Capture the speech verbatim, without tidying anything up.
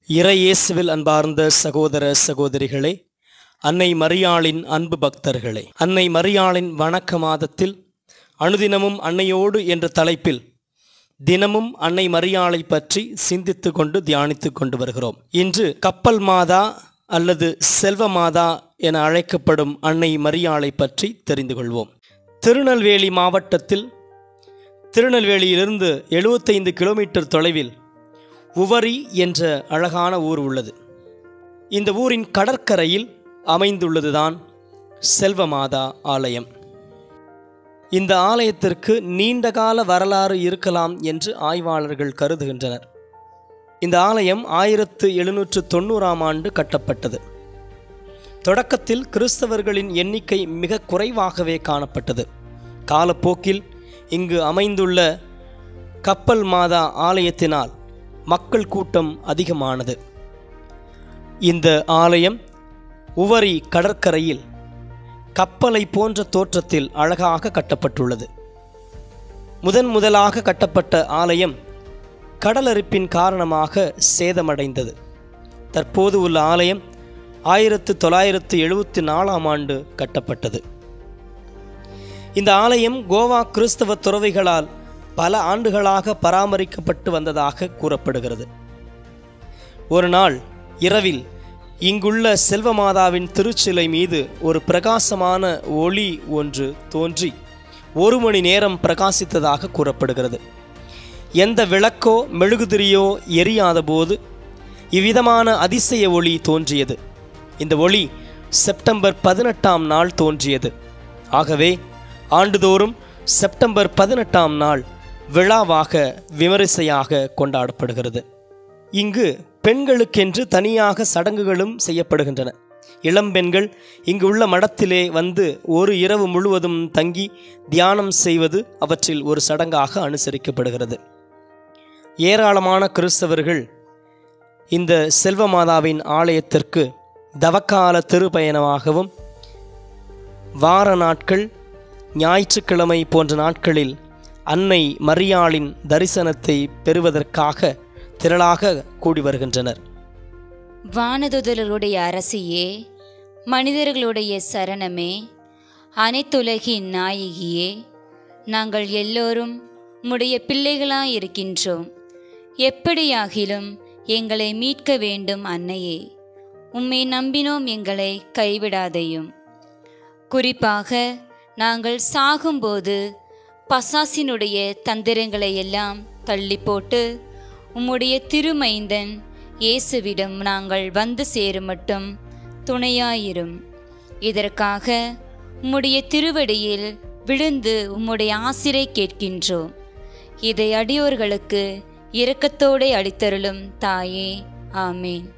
இறையேசுவில் அன்பார்ந்த சகோதர சகோதரிகளே, அன்னை மரியாளின் அன்பு பக்தர்களே, அன்னை மரியாளின் வணக்க மாதத்தில் அனுதினமும் அன்னையோடு என்ற தலைப்பில் தினமும் அன்னை மரியாளை பற்றி சிந்தித்து கொண்டு தியானித்து கொண்டு வருகிறோம். இன்று கப்பல் மாதா அல்லது செல்வ மாதா என அழைக்கப்படும் அன்னை மரியாளை பற்றி தெரிந்து கொள்வோம். திருநெல்வேலி மாவட்டத்தில் திருநெல்வேலியிலிருந்து எழுபத்தைந்து கிலோமீட்டர் தொலைவில் உவரி என்ற அழகான ஊர் உள்ளது. இந்த ஊரின் கடற்கரையில் அமைந்துள்ளதுதான் செல்வமாதா ஆலயம். இந்த ஆலயத்திற்கு நீண்டகால வரலாறு இருக்கலாம் என்று ஆய்வாளர்கள் கருதுகின்றனர். இந்த ஆலயம் ஆயிரத்து எழுநூற்று தொண்ணூறாம் ஆண்டு கட்டப்பட்டது. தொடக்கத்தில் கிறிஸ்தவர்களின் எண்ணிக்கை மிக குறைவாகவே காணப்பட்டது. காலப்போக்கில் இங்கு அமைந்துள்ள கப்பல் மாதா ஆலயத்தினால் மக்கள் கூட்டம் அதிகமானது. இந்த ஆலயம் உவரி கடற்கரையில் கப்பலை போன்ற தோற்றத்தில் அழகாக கட்டப்பட்டுள்ளது. முதன் முதலாக கட்டப்பட்ட ஆலயம் கடலரிப்பின் காரணமாக சேதமடைந்தது. தற்போது உள்ள ஆலயம் ஆயிரத்து தொள்ளாயிரத்து எழுபத்தி நாலாம் ஆண்டு கட்டப்பட்டது. இந்த ஆலயம் கோவா கிறிஸ்தவ துறவிகளால் பல ஆண்டுகளாக பராமரிக்கப்பட்டு வந்ததாக கூறப்படுகிறது. ஒரு நாள் இரவில் இங்குள்ள செல்வமாதாவின் திருச்சிலை மீது ஒரு பிரகாசமான ஒளி ஒன்று தோன்றி ஒரு மணி நேரம் பிரகாசித்ததாக கூறப்படுகிறது. எந்த விளக்கோ மெழுகுதிரியோ எரியாத போது இவ்விதமான அதிசய ஒளி தோன்றியது. இந்த ஒளி செப்டம்பர் பதினெட்டாம் நாள் தோன்றியது. ஆகவே ஆண்டுதோறும் செப்டம்பர் பதினெட்டாம் நாள் விழாவாக விமரிசையாக கொண்டாடப்படுகிறது. இங்கு பெண்களுக்கென்று தனியாக சடங்குகளும் செய்யப்படுகின்றன. இளம்பெண்கள் இங்கு உள்ள மடத்திலே வந்து ஒரு இரவு முழுவதும் தங்கி தியானம் செய்வது அவற்றில் ஒரு சடங்காக அனுசரிக்கப்படுகிறது. ஏராளமான கிறிஸ்தவர்கள் இந்த செல்வமாதாவின் ஆலயத்திற்கு தவக்கால திருப்பயணமாகவும் வார நாட்கள் ஞாயிற்றுக்கிழமை போன்ற நாட்களில் அன்னை மரியாளின் தரிசனத்தை பெறுவதற்காக திரளாக கூடி வருகின்றனர். வானதுதர்களுடைய அரசியே, மனிதர்களுடைய சரணமே, அனைத்துலகின் நாயகியே, நாங்கள் எல்லோரும் உம்முடைய பிள்ளைகளாயிருக்கின்றோம். எப்படியாகிலும் எங்களை மீட்க வேண்டும் அன்னையே. உம்மை நம்பினோம், எங்களை கைவிடாதையும். குறிப்பாக நாங்கள் சாகும்போது பசாசினுடைய தந்திரங்களை எல்லாம் தள்ளி போட்டு உம்முடைய திருமைந்தன் இயேசுவிடம் நாங்கள் வந்து சேரும் மட்டும் துணையாயிரும். இதற்காக உம்முடைய திருவடியில் விழுந்து உம்முடைய ஆசிரை கேட்கின்றோம். இதை அடியோர்களுக்கு இரக்கத்தோடு அளித்தருளும் தாயே. ஆமேன்.